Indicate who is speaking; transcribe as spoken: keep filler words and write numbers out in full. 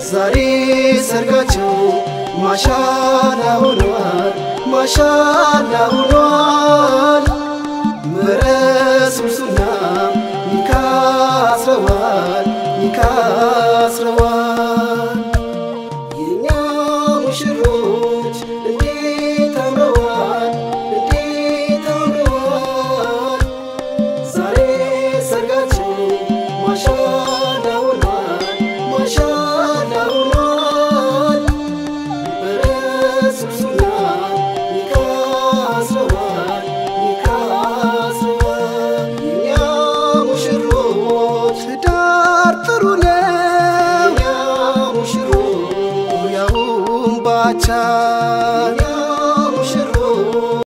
Speaker 1: ዛሬ ሰርጋቸው ማሻአላ ሆኗል ማሻአላ ሆኗል በረሱልና ይካስረዋል ይካስረዋል የኛ ሙሽሮች እንዴት አምረዋል እንዴት አምረዋል ዛሬ ሰርጋቸው ማሻአላ ሆኗል ማሻአላ ሆኗል በረሱልና ይካስረዋል ይካስረዋል የኛ ሙሽሮች ዳር ጥሩ ነው የኛ ሙሽሮች ያውም ባቻ